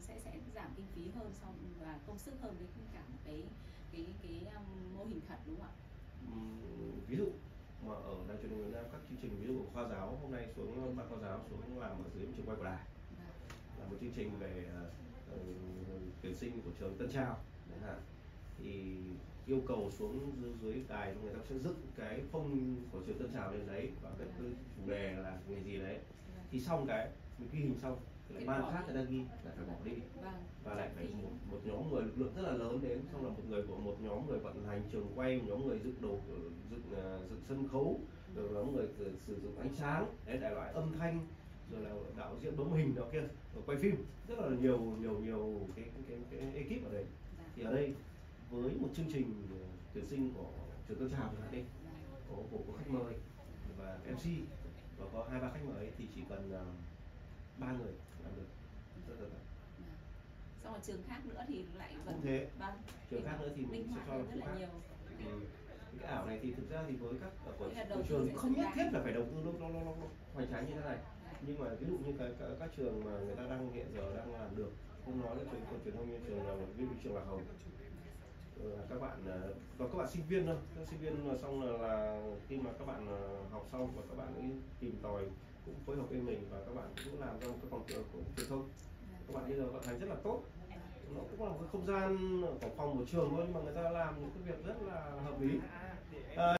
sẽ giảm kinh phí hơn và công sức hơn với cả một cái mô hình thật, đúng không ạ? Ví dụ mà ở Đài Truyền hình Việt Nam, các chương trình ví dụ khoa giáo hôm nay xuống, ban khoa giáo xuống làm ở dưới trường quay của đài, là một chương trình về tuyển sinh của trường Tân Trào chẳng hạn, thì yêu cầu xuống dưới đài người ta sẽ dựng cái phông của trường Tân Trào lên đấy và cái chủ đề là nghề gì đấy, thì xong cái mình ghi hình xong thì lại ban khác người ta ghi lại phải bỏ đi, và lại phải một nhóm người, lực lượng rất là lớn đến, xong là một nhóm người vận hành trường quay, một nhóm người dựng đồ, dựng sân khấu, rồi nhóm người sử dụng ánh sáng, đấy, đại loại âm thanh, rồi là đạo diễn bấm hình đó kia, rồi quay phim, rất là nhiều cái ekip ở đây. Thì ở đây với một chương trình tuyển sinh của trường Tân Trào chẳng hạn đi, có khách mời và MC và có 2-3 khách mời thì chỉ cần 3 người làm được, rất là tốt. Xong rồi trường khác nữa thì lại vẫn cũng thế. Trường khác nữa thì mình sẽ cho rất là nhiều. Cái ảo này thì thực ra thì với các của trường thì không nhất thiết là phải đầu tư nó hoành tráng như thế này, nhưng mà ví dụ như các trường mà người ta đang hiện giờ đang làm được, không nói là trường truyền thông như trường nào, ví dụ trường Lạc Hồng, các bạn và các bạn sinh viên thôi, các sinh viên mà xong là khi mà các bạn học xong và các bạn ấy tìm tòi cũng phối hợp với mình, và các bạn cũng làm trong cái phòng truyền thông, các bạn bây giờ vận hành rất là tốt. Nó cũng là một cái không gian ở phòng của trường thôi, nhưng mà người ta làm những cái việc rất là hợp lý.